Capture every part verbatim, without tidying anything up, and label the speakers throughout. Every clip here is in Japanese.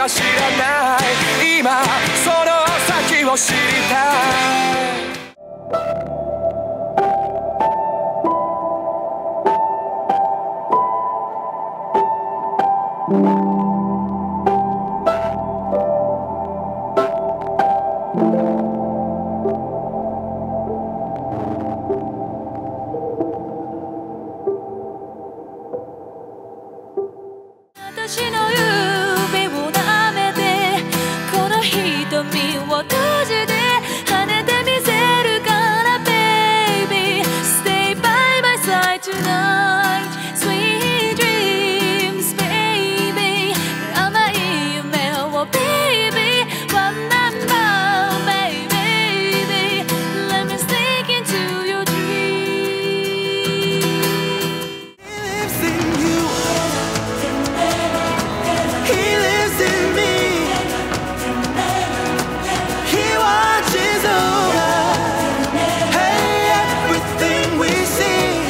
Speaker 1: 知らない、今その先を知りたい。
Speaker 2: 私の指を舐めてこの瞳を閉じて跳ねてみせるから Baby Stay by my side tonight Sweet dreams baby 甘い夢を Baby One number baby Let me sneak into your dreams
Speaker 1: He lives in you. He lives in me. He watches over, hey, everything we see.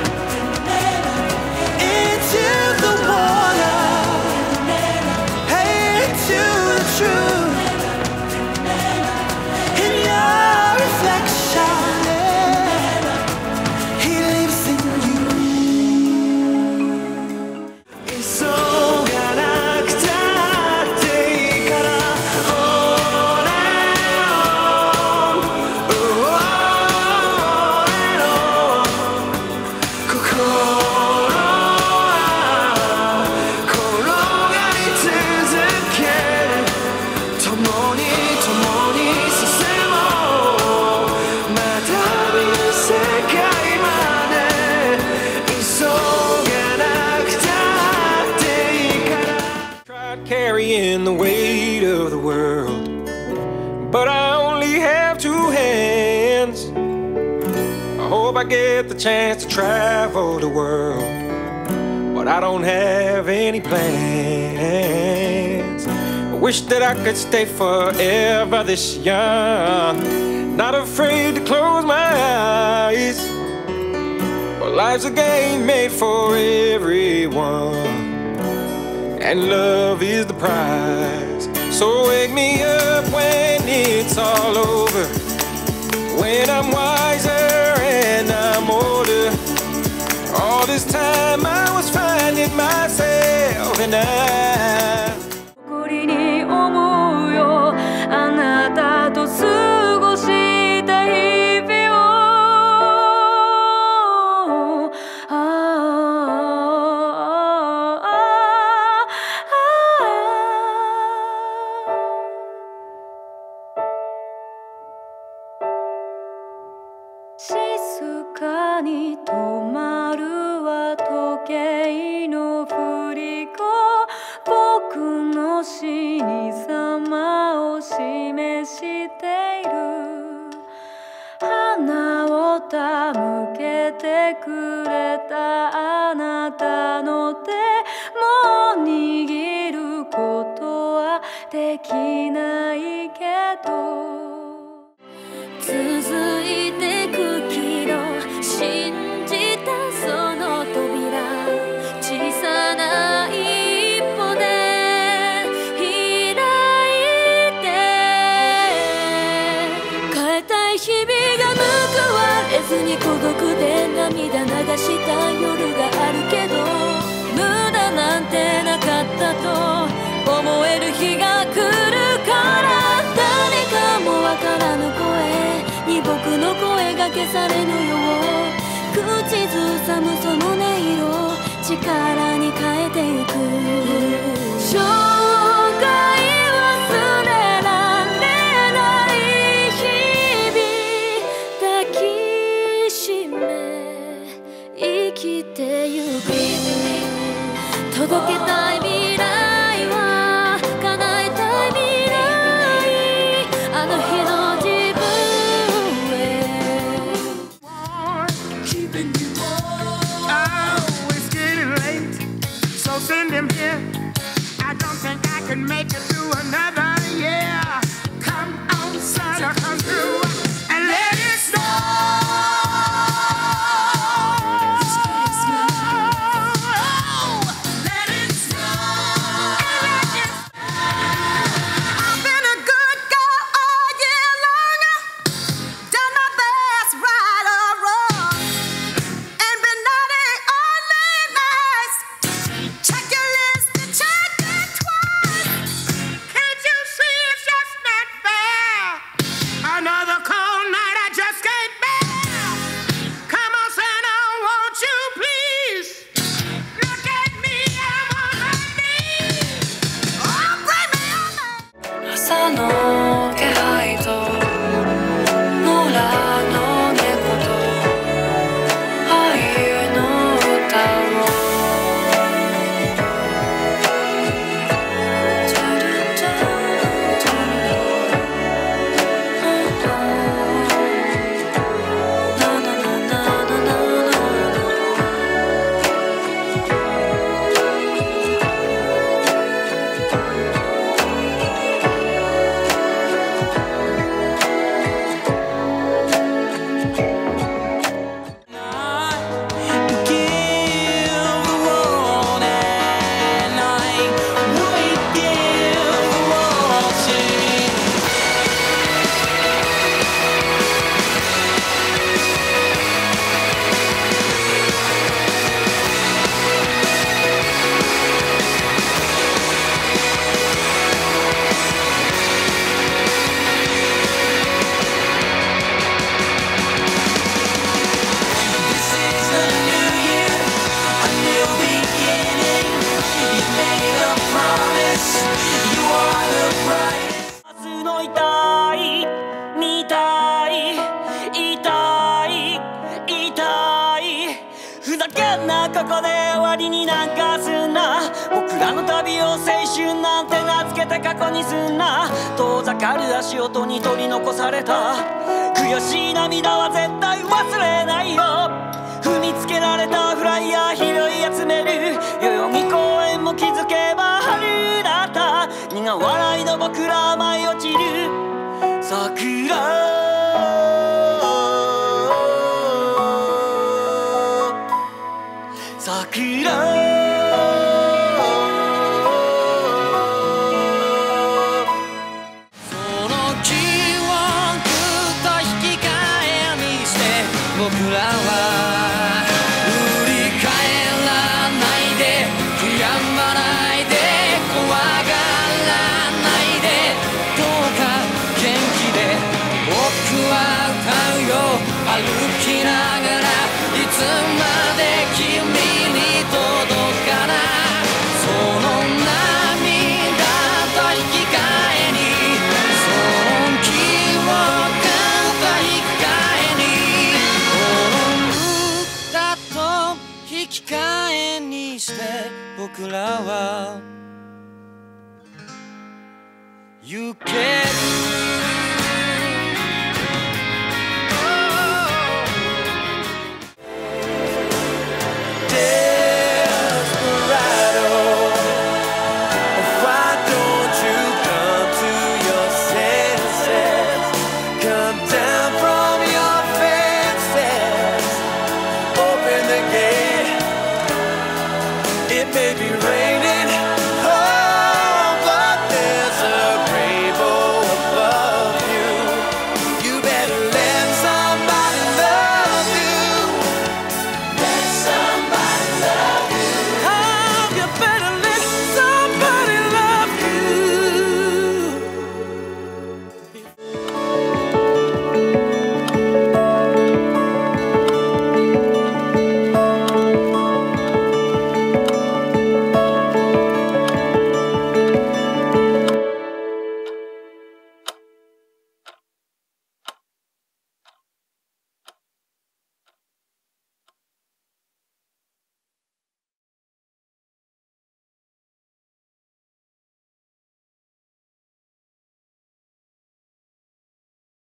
Speaker 1: Into the water, hey, into the truth. In your reflection, yeah. He lives in you. 急がなくたっていいから All and on, all and on 心は転がり続ける共に共に進もうまた見る世界まで急がなくたっていいから Tried carrying the weight of the world, but I only have two hands. I hope I get the chance to travel the world, but I don't have any plans. I wish that I could stay forever this young, not afraid to close my eyes. Well, life's a game made for everyone, and love is the prize. So wake me up when it's all over, when I'm wiser and I'm older. All this time I was finding myself, and I
Speaker 2: 誇りに思うよあなたと過ごした日々をあ静かに止まるは時計の振り子僕の死に様を示している花を手向けてくれたあなたの手もう握ることはできないけど続いてく昨日信じたその扉小さな一歩で開いて変えたい日々が報われずに孤独で涙流した夜があるけど無駄なんてなかったと思える日が来るから誰かもわからぬ声に僕の声が消されぬよう口ずさむその音色力に変えてゆく生涯忘れられない日々抱きしめ生きてゆく届けたい未来は叶えたい未来あの日の自分
Speaker 3: Send him here. I don't think I can make it through another year. Come on, son, come through and let it snow. Let it snow. Let it snow.
Speaker 2: 朝の気配と野良の猫と愛の歌を
Speaker 4: ここで終わりになんかすんな。僕らの旅を青春なんて名付けて過去にすんな。遠ざかる足音に取り残された悔しい涙は絶対忘れないよ。踏みつけられたフライヤー拾い集める代々木公園も気づけば春だった。苦笑いの僕ら舞い落ちる桜桜その記憶と引き換えにして僕らは振り返らないで悔やまないで怖がらないでどうか元気で僕は歌うよ歩きながらいつまで君に届かなその涙と引き換えにその記憶と引き換えにこの歌と引き換えにして僕らは行ける